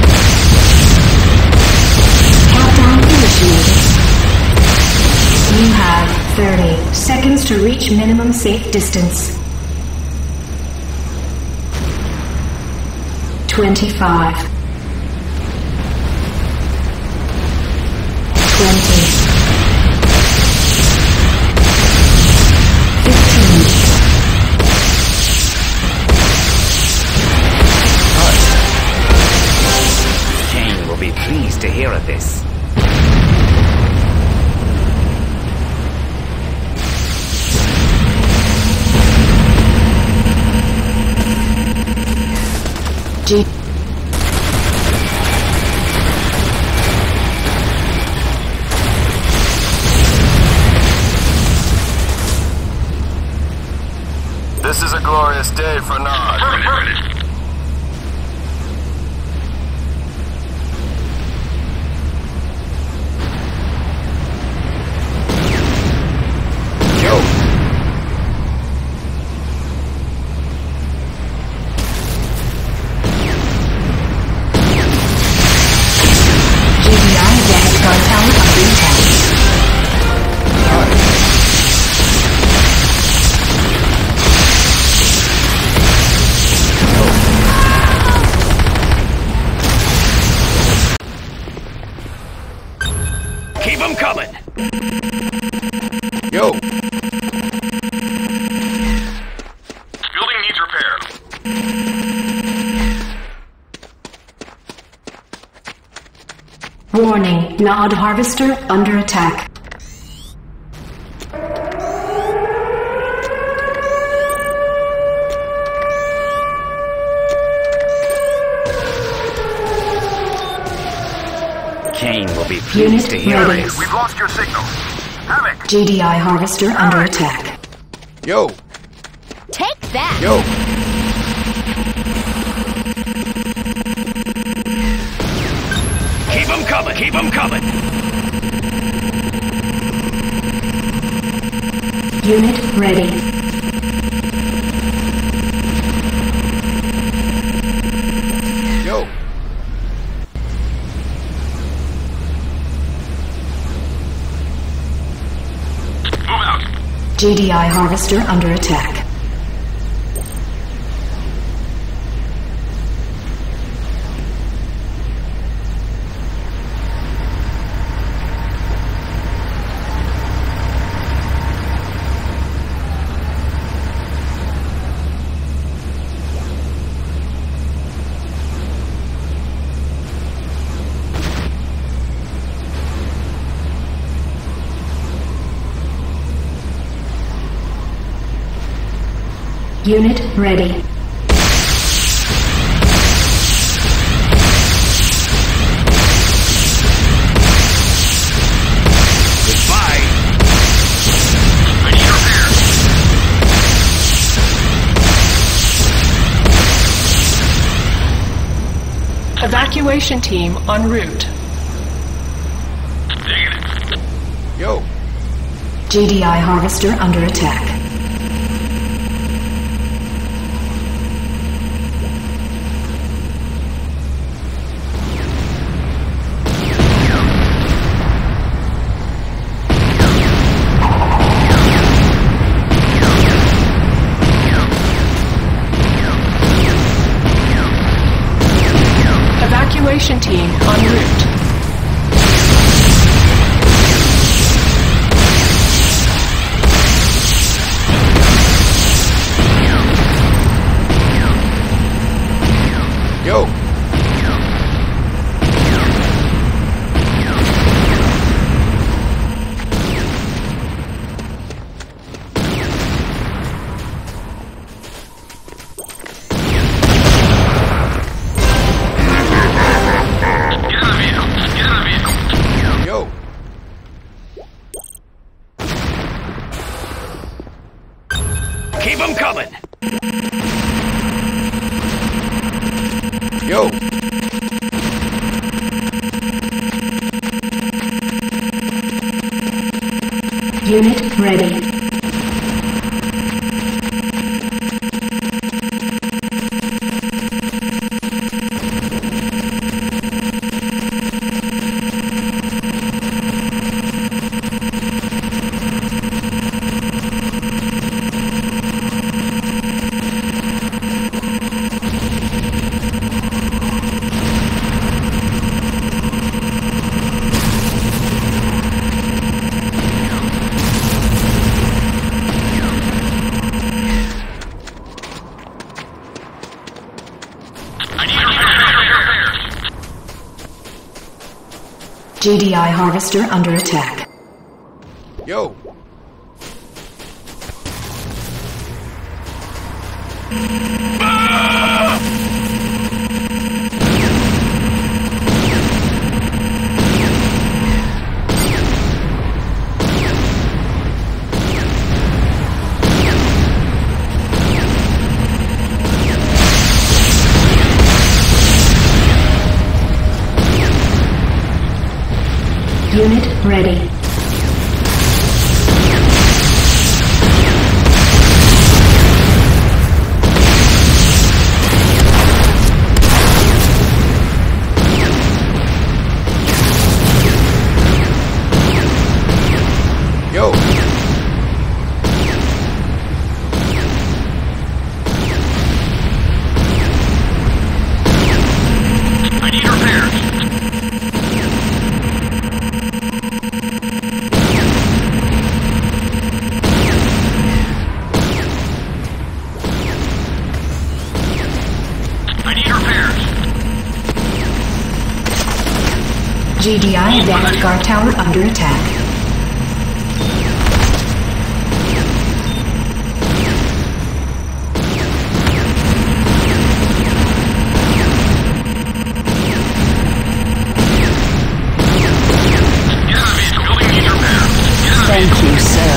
Countdown initiated. You have 30 seconds to reach minimum safe distance. 25. 20. 15. Kane will be pleased to hear of this. G. This is a glorious day for Nod. GBI advanced guard tower under attack. Keep them coming! Yo! Building needs repair. Warning, Nod Harvester under attack. Kane will be pleased to hear of ready. this. We've lost your signal. Havoc! GDI Harvester under attack. Yo! Take that! Yo! Keep them coming! Keep them coming! Unit ready. Yo! Move out. GDI Harvester under attack. Unit ready. Evacuation team en route. Yo. GDI harvester under attack. Evacuation team en route. Yo. Yo. Keep them coming. Yo. Unit ready. GDI harvester under attack. Yo. Unit ready. Yo. I need repairs. GDI advanced guard tower under attack. Thank you, sir.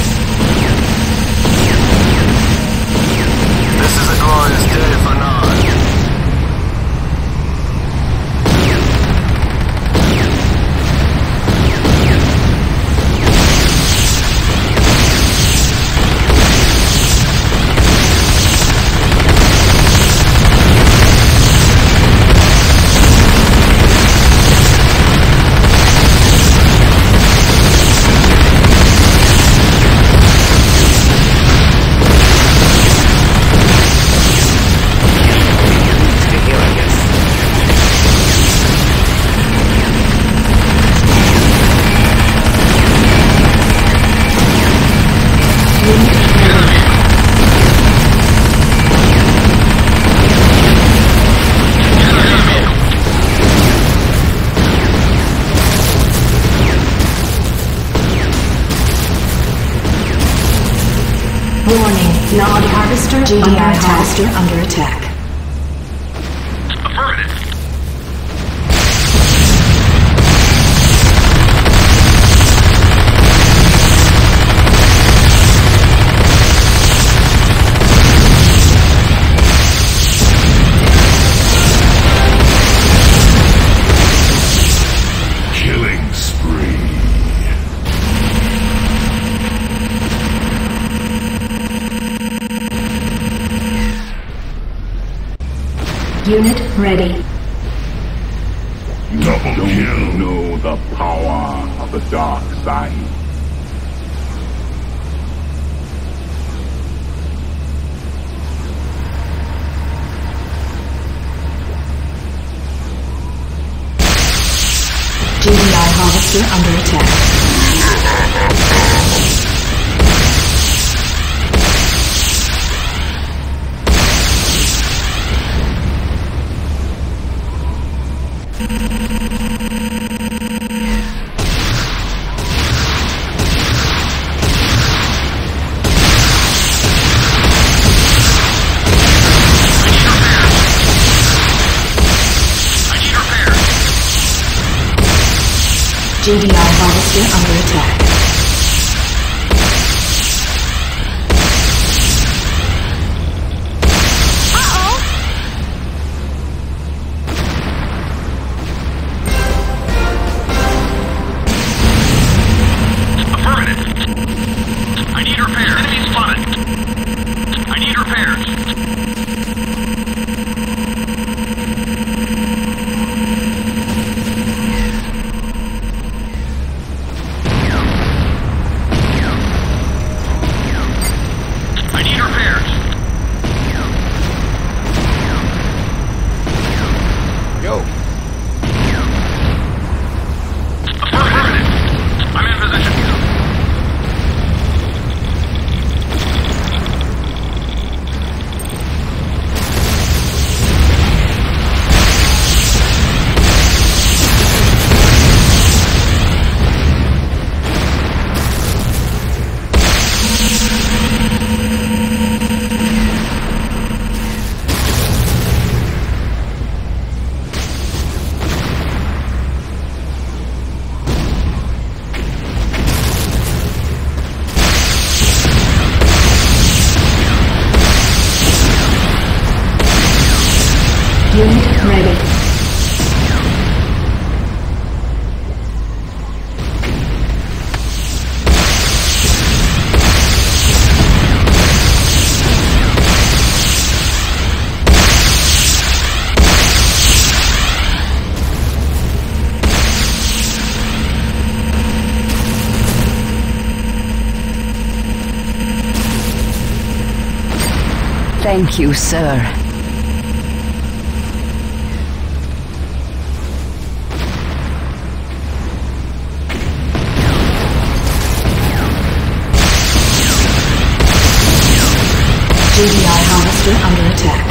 This is a glorious day for Nod. Warning, Nod harvester, GDI harvester under attack. Affirmative. Unit ready. Double Don't kill. know the power of the dark side. GDI harvester under attack. GDI harvester under attack. Affirmative. I need repairs. Enemy spotted. I need repairs. Unit ready. Thank you, sir. GDI harvester under attack.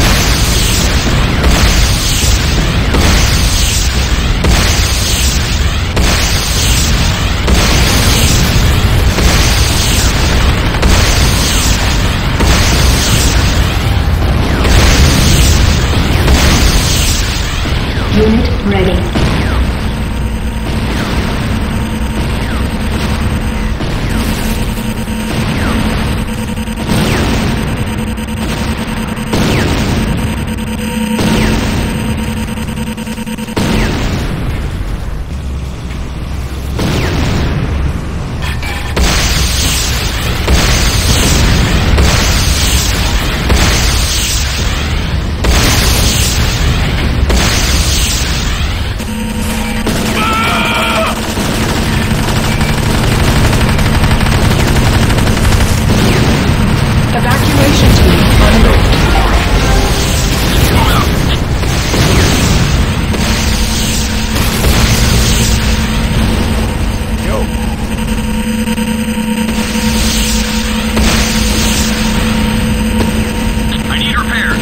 Unit ready. Evacuation team en route. I need repairs.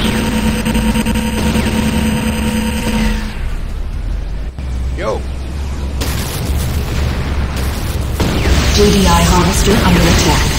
Yo. GDI harvester under attack.